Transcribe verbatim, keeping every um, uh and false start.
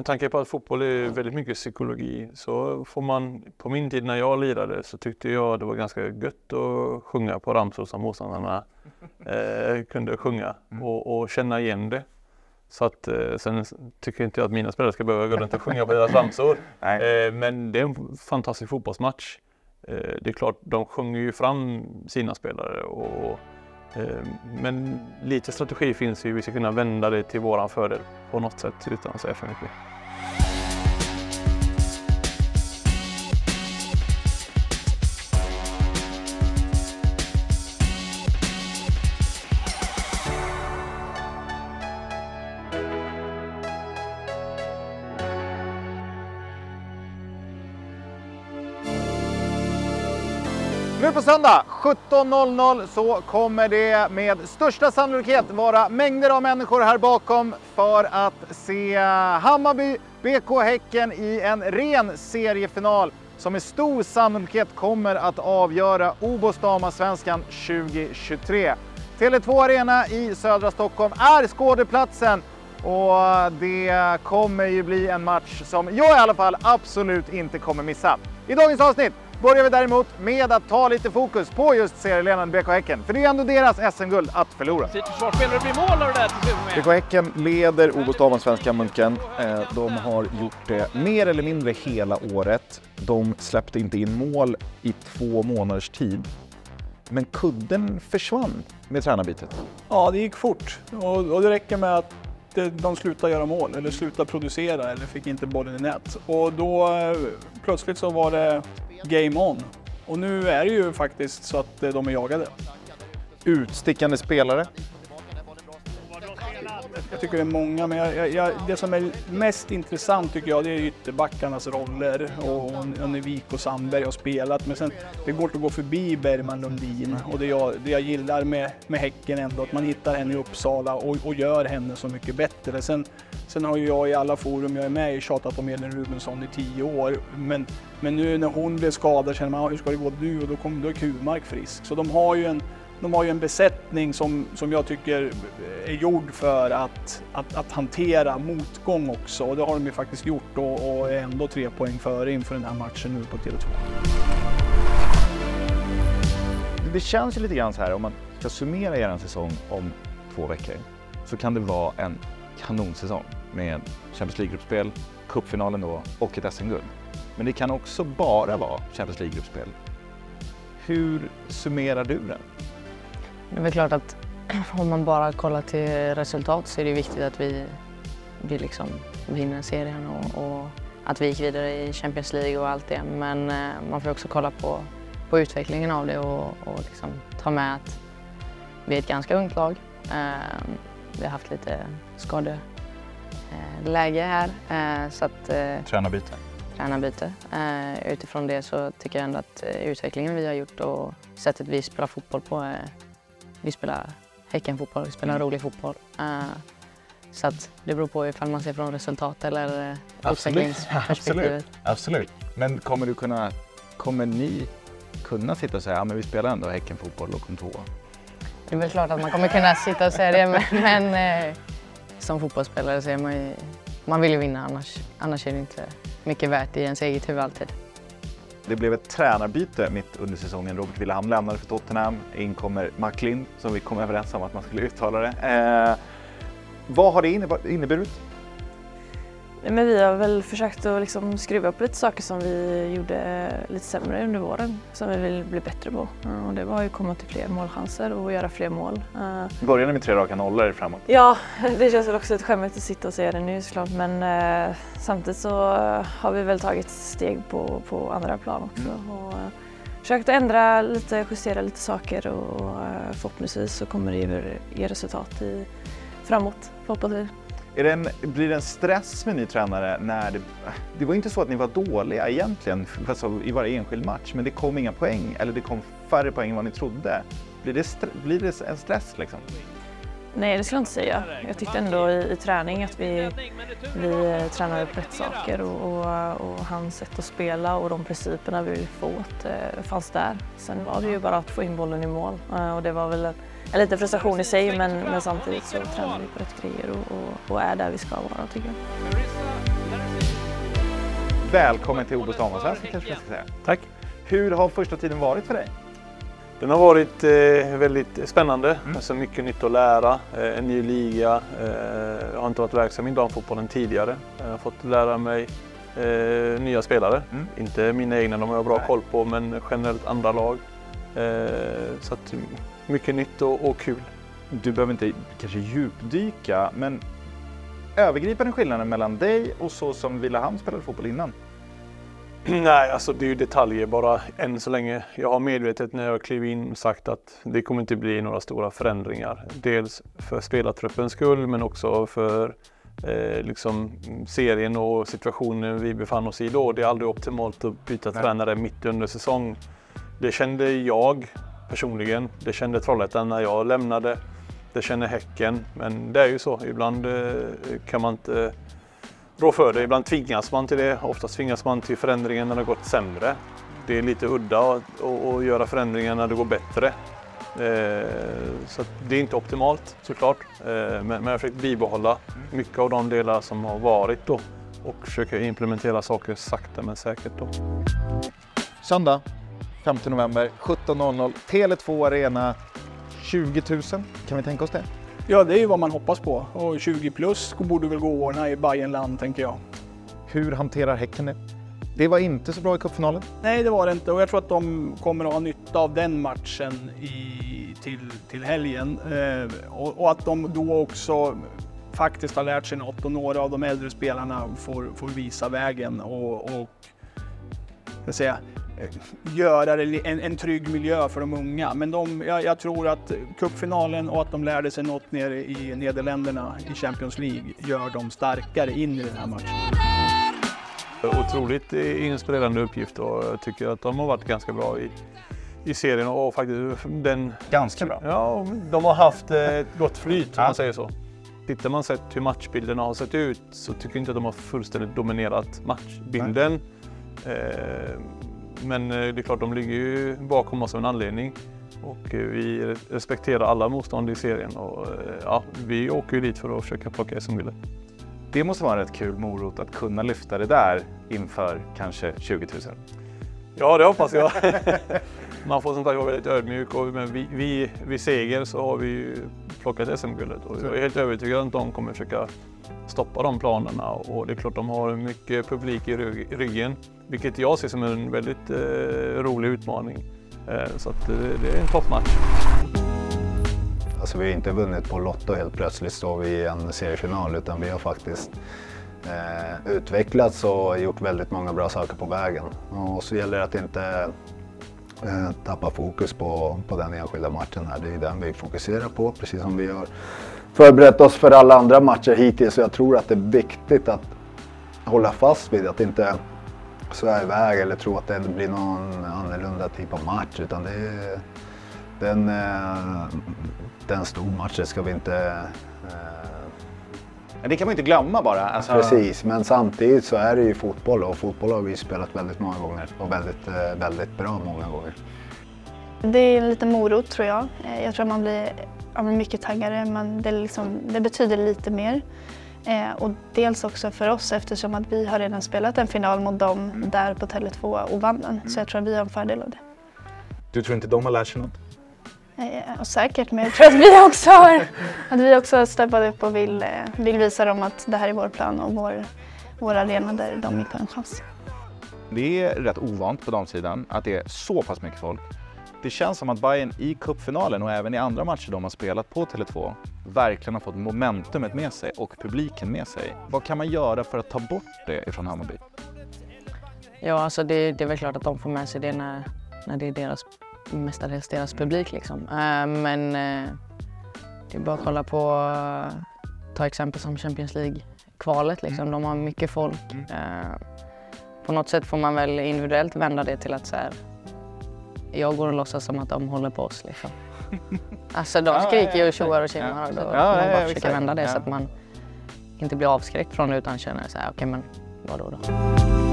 med tanke på att fotboll är väldigt mycket psykologi, så får man, på min tid när jag lirade så tyckte jag det var ganska gött att sjunga på ramsor som motståndarna eh, kunde sjunga och, och känna igen det. Så att eh, sen tycker inte jag att mina spelare ska behöva gå runt och sjunga på deras ramsor. eh, men det är en fantastisk fotbollsmatch. Eh, det är klart, de sjunger ju fram sina spelare och men lite strategi finns ju, vi ska kunna vända det till våran fördel på något sätt utan att säga för mycket. Nu på söndag sjutton noll noll så kommer det med största sannolikhet vara mängder av människor här bakom för att se Hammarby B K Häcken i en ren seriefinal som med stor sannolikhet kommer att avgöra O B O S Damallsvenskan tjugo tjugotre. Tele två Arena i södra Stockholm är skådeplatsen och det kommer ju bli en match som jag i alla fall absolut inte kommer missa. I dagens avsnitt börjar vi däremot med att ta lite fokus på just serieledaren B K Häcken. För det är ändå deras S M-guld att förlora. Sitt försvarsspelare blir mål av det där till slut med. B K Häcken leder O B O S Damallsvenskan Munken. De har gjort det mer eller mindre hela året. De släppte inte in mål i två månaders tid. Men kudden försvann med tränarbytet. Ja, det gick fort. Och, och det räcker med att de slutar göra mål eller slutar producera eller fick inte bollen i nät. Och då plötsligt så var det game on. Och nu är det ju faktiskt så att de är jagade. Utstickande spelare. Jag tycker det är många, men jag, jag, det som är mest intressant tycker jag det är ytterbackarnas roller. Och Nivik och Sandberg har spelat, men sen det går inte att gå förbi Bergman Lundin. Och det jag, det jag gillar med, med Häcken ändå, att man hittar henne i Uppsala och, och gör henne så mycket bättre. Sen, sen har ju jag i alla forum jag är med i tjatat om Elin Rubensson i tio år. Men, men nu när hon blev skadad känner man, hur ska det gå nu? Och då kommer då är Kumark frisk. Så de har ju en De har ju en besättning som, som jag tycker är gjord för att, att, att hantera motgång också. Och det har de ju faktiskt gjort och, och är ändå tre poäng före inför den här matchen nu på Tele två. Det känns ju lite grann så här, om man ska summera er säsong om två veckor så kan det vara en kanonsäsong med Champions League-gruppspel, cupfinalen då och ett S M-guld. Men det kan också bara vara Champions League-gruppspel. Hur summerar du den? Det är väl klart att om man bara kollar till resultat så är det viktigt att vi, vi liksom vinner serien och, och att vi gick vidare i Champions League och allt det. Men eh, man får också kolla på, på utvecklingen av det och, och liksom ta med att vi är ett ganska ungt lag. Eh, vi har haft lite skadeläge eh, här. Eh, så att, eh, Tränarbyte. Tränarbyte. Eh, utifrån det så tycker jag ändå att eh, utvecklingen vi har gjort och sättet vi spelar fotboll på eh, vi spelar Häckenfotboll, vi spelar rolig fotboll. Uh, så att det beror på ifall man ser från resultat eller uh, utvecklingsperspektivet. Absolut. Absolut. Men kommer du kunna, kommer ni kunna sitta och säga att ja, vi spelar ändå Häckenfotboll och kom tvåa? Det är väl klart att man kommer kunna sitta och säga det, men, men uh, som fotbollsspelare så är man ju, man vill ju vinna, annars, annars är det inte mycket värt i ens eget huvud alltid. Det blev ett tränarbyte mitt under säsongen. Robert Villahamn lämnade för Tottenham. In kommer Macklin, som vi kom överens om att man skulle uttala det. Eh, vad har det inneburit? Men vi har väl försökt att liksom skruva på lite saker som vi gjorde lite sämre under våren. Som vi vill bli bättre på. Och det var ju att komma till fler målchanser och göra fler mål. Började med tre raka nollor framåt. Ja, det känns väl också ett skämmigt att sitta och säga det nu såklart. Men eh, samtidigt så har vi väl tagit steg på, på andra plan också. Mm. Och, eh, försökt att ändra lite, justera lite saker och eh, förhoppningsvis så kommer det ge resultat i, framåt, förhoppningsvis. Är det en, blir det en stress med ny tränare när det... Det var inte så att ni var dåliga egentligen alltså i varje enskild match, men det kom inga poäng, eller det kom färre poäng än vad ni trodde. Blir det, blir det en stress liksom? Nej, det skulle jag inte säga. Jag tyckte ändå i, i träning att vi, vi tränade på rätt saker och, och, och hans sätt att spela och de principerna vi ville få åt eh, fanns där. Sen var det ju bara att få in bollen i mål eh, och det var väl en, en liten frustration i sig, men, men samtidigt så tränar vi på rätt grejer och, och, och är där vi ska vara, tycker jag. välkommen till Obos damallsvenskan kanske jag ska säga. Tack. Hur har första tiden varit för dig? Den har varit eh, väldigt spännande, Mm. alltså mycket nytt att lära, eh, en ny liga. Eh, jag har inte varit verksam i damfotbollen tidigare. Jag har fått lära mig eh, nya spelare, Mm. inte mina egna, de har jag bra Nej. koll på, men generellt andra lag. Eh, så att mycket nytt och, och kul. Du behöver inte kanske djupdyka, men övergripande skillnaden mellan dig och så som Villahamn spelade fotboll innan? Nej, alltså det är ju detaljer bara än så länge. Jag har medvetet när jag klev in sagt att det kommer inte bli några stora förändringar. Dels för spelartruppens skull men också för eh, liksom serien och situationen vi befann oss i då. Det är aldrig optimalt att byta Nej. tränare mitt under säsong. Det kände jag personligen. Det kände Trollhättan när jag lämnade. Det känner Häcken. Men det är ju så. Ibland eh, kan man inte rå för det. Ibland tvingas man till det. Oftast tvingas man till förändringar när det gått sämre. Det är lite udda att, att göra förändringar när det går bättre. Eh, så att det är inte optimalt såklart. Eh, men, men jag har försökt bibehålla mycket av de delar som har varit då. Och försöka implementera saker sakta men säkert då. Söndag femte november sjutton noll noll, Tele två Arena, tjugo tusen. Kan vi tänka oss det? Ja, det är ju vad man hoppas på. Och tjugo plus borde väl gå att ordna i Bayernland, tänker jag. Hur hanterar Häcken det? Det var inte så bra i cupfinalen. Nej, det var det inte. Och jag tror att de kommer att ha nytta av den matchen i, till, till helgen. Eh, och, och att de då också faktiskt har lärt sig något och några av de äldre spelarna får, får visa vägen och, och ska säga, göra det en, en trygg miljö för de unga. Men de, jag, jag tror att cupfinalen och att de lärde sig något nere i Nederländerna i Champions League gör dem starkare in i den här matchen. Otroligt inspirerande uppgift och jag tycker att de har varit ganska bra i, i serien och faktiskt den... Ganska bra. Ja, de har haft ett gott flyt om Ja. man säger så. Tittar man sett hur matchbilderna har sett ut så tycker jag inte att de har fullständigt dominerat matchbilden. Eh, men det är klart, de ligger ju bakom oss av en anledning. Och vi respekterar alla motstånd i serien och ja, vi åker ju dit för att försöka plocka S M-guldet. Det måste vara en rätt kul morot att kunna lyfta det där inför kanske tjugo tusen. Ja, det hoppas jag. Man får som sagt vara väldigt ödmjuk och men vi, vi, vid seger så har vi ju plockat S M-guldet och jag är helt övertygad om att de kommer försöka stoppa de planerna och det är klart de har mycket publik i ryggen, vilket jag ser som en väldigt eh, rolig utmaning. Eh, så att det, det är en toppmatch. Alltså vi har inte vunnit på Lotto helt plötsligt står vi i en seriefinal utan vi har faktiskt eh, utvecklats och gjort väldigt många bra saker på vägen. Och så gäller det att inte eh, tappa fokus på, på den enskilda matchen här. Det är den vi fokuserar på, precis som vi har förberett oss för alla andra matcher hittills. Så jag tror att det är viktigt att hålla fast vid att inte svära iväg eller tro att det blir någon annorlunda typ av match, utan det är Den, den stor matchen ska vi inte... Men det kan man inte glömma bara. Alltså... Precis, men samtidigt så är det ju fotboll och fotboll har vi spelat väldigt många gånger och väldigt, väldigt bra många gånger. Det är en liten morot tror jag. Jag tror att man blir, ja, mycket taggare, men det, liksom, det betyder lite mer. Eh, och dels också för oss eftersom att vi har redan spelat en final mot dem mm. där på Tele två och vann den. Mm. Så jag tror att vi har en fördel av det. Du tror inte de har lärt sig något? Eh, och säkert, men jag tror att vi också har, att vi också har steppat upp och vill, eh, vill visa dem att det här är vår plan och vår, vår arena där de inte har en chans. Det är rätt ovant på damsidan att det är så pass mycket folk. Det känns som att Bayern i cupfinalen och även i andra matcher de har spelat på Tele två verkligen har fått momentumet med sig och publiken med sig. Vad kan man göra för att ta bort det ifrån Hammarby? Ja, alltså det, det är väl klart att de får med sig det när, när det är deras, mestadels deras publik liksom. Uh, men uh, det är bara att kolla på, uh, ta exempel som Champions League-kvalet liksom. De har mycket folk. Uh, på något sätt får man väl individuellt vända det till att så här, jag går och låtsas som att de håller på oss liksom. Alltså de skriker ju och tjoar och kimmar och då får man bara försöka vända det så att man inte blir avskräckt från det utan känner så här, okej okay, men vadå då?